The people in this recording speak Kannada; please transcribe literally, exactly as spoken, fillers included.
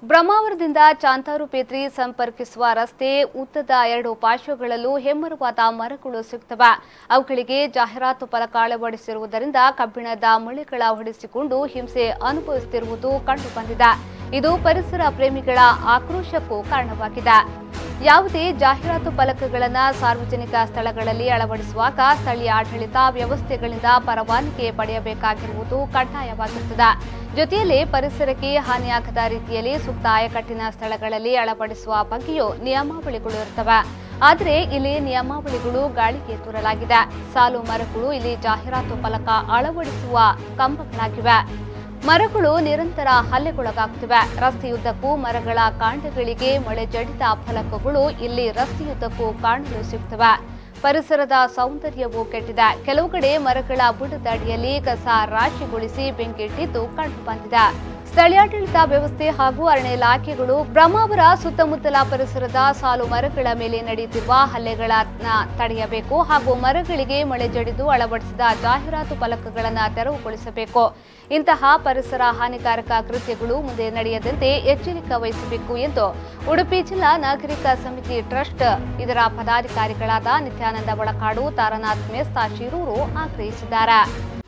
ಬ್ರಹ್ಮಾವರದಿಂದ ಚಾಂತಾರುಪೇತ್ರಿ ಸಂಪರ್ಕಿಸುವ ರಸ್ತೆ ಉದ್ದದ ಎರಡು ಪಾರ್ಶ್ವಗಳಲ್ಲೂ ಹೆಮ್ಮರವಾದ ಮರಗಳು ಸಿಗುತ್ತವೆ. ಅವುಗಳಿಗೆ ಜಾಹೀರಾತು ಫಲಕ ಅಳವಡಿಸಿರುವುದರಿಂದ ಕಬ್ಬಿಣದ ಮೊಳೆಗಳ ಹೊಡೆಸಿಕೊಂಡು ಹಿಂಸೆ ಅನುಭವಿಸುತ್ತಿರುವುದು ಕಂಡುಬಂದಿದೆ. ಇದು ಪರಿಸರ ಪ್ರೇಮಿಗಳ ಆಕ್ರೋಶಕ್ಕೂ ಕಾರಣವಾಗಿದೆ. ಯಾವುದೇ ಜಾಹೀರಾತು ಫಲಕಗಳನ್ನು ಸಾರ್ವಜನಿಕ ಸ್ಥಳಗಳಲ್ಲಿ ಅಳವಡಿಸುವಾಗ ಸ್ಥಳೀಯ ಆಡಳಿತ ವ್ಯವಸ್ಥೆಗಳಿಂದ ಪರವಾನಗಿ ಪಡೆಯಬೇಕಾಗಿರುವುದು ಕಡ್ಡಾಯವಾಗಿರುತ್ತದೆ. ಜೊತೆಯಲ್ಲಿ ಪರಿಸರಕ್ಕೆ ಹಾನಿಯಾಗದ ರೀತಿಯಲ್ಲಿ ಸೂಕ್ತ ಆಯಕಟ್ಟಿನ ಸ್ಥಳಗಳಲ್ಲಿ ಅಳವಡಿಸುವ ಬಗ್ಗೆಯೂ ನಿಯಮಾವಳಿಗಳು ಇರುತ್ತವೆ. ಆದರೆ ಇಲ್ಲಿ ನಿಯಮಾವಳಿಗಳು ಗಾಳಿಗೆ ತೂರಲಾಗಿದೆ. ಸಾಲು ಮರಗಳು ಇಲ್ಲಿ ಜಾಹೀರಾತು ಫಲಕ ಅಳವಡಿಸುವ ಕಂಬಗಳಾಗಿವೆ. ಮರಗಳು ನಿರಂತರ ಹಲ್ಲೆಗೊಳಗಾಗುತ್ತಿವೆ. ರಸ್ತೆಯುದ್ದಕ್ಕೂ ಮರಗಳ ಕಾಂಡಗಳಿಗೆ ಮೊಳೆ ಜಡಿದ ಫಲಕಗಳು ಇಲ್ಲಿ ರಸ್ತೆಯುದ್ದಕ್ಕೂ ಕಾಣಲು ಸಿಗುತ್ತವೆ. ಪರಿಸರದ ಸೌಂದರ್ಯವೂ ಕೆಟ್ಟಿದೆ. ಕೆಲವು ಕಡೆ ಮರಗಳ ಬುಡದ ಅಡಿಯಲ್ಲಿ ಕಸ ರಾಶಿಗೊಳಿಸಿ ಬೆಂಕಿಟ್ಟಿದ್ದು ಕಂಡುಬಂದಿದೆ. ಸ್ಥಳೀಯಾಡಳಿತ ವ್ಯವಸ್ಥೆ ಹಾಗೂ ಅರಣ್ಯ ಇಲಾಖೆಗಳು ಬ್ರಹ್ಮಾವರ ಸುತ್ತಮುತ್ತಲ ಪರಿಸರದ ಸಾಲು ಮರಗಳ ಮೇಲೆ ನಡೆಯುತ್ತಿರುವ ಹಲ್ಲೆಗಳನ್ನ ತಡೆಯಬೇಕು ಹಾಗೂ ಮರಗಳಿಗೆ ಮೊಳೆ ಜಡಿದು ಅಳವಡಿಸಿದ ಜಾಹೀರಾತು ಫಲಕಗಳನ್ನು ತೆರವುಗೊಳಿಸಬೇಕು. ಇಂತಹ ಪರಿಸರ ಹಾನಿಕಾರಕ ಕೃತ್ಯಗಳು ಮುಂದೆ ನಡೆಯದಂತೆ ಎಚ್ಚರಿಕೆ ವಹಿಸಬೇಕು ಎಂದು ಉಡುಪಿ ಜಿಲ್ಲಾ ನಾಗರಿಕ ಸಮಿತಿ ಟ್ರಸ್ಟ್ ಇದರ ಪದಾಧಿಕಾರಿಗಳಾದ ನಿತ್ಯಾನಂದ ಒಳಕಾಡು, ತಾರನಾಥ್ ಮೆಸ್ತಾ ಶಿರೂರು ಆಗ್ರಹಿಸಿದ್ದಾರೆ.